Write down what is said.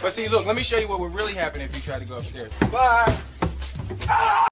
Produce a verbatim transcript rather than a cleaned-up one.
But see, look, let me show you what would really happen if you try to go upstairs. Bye. Ah!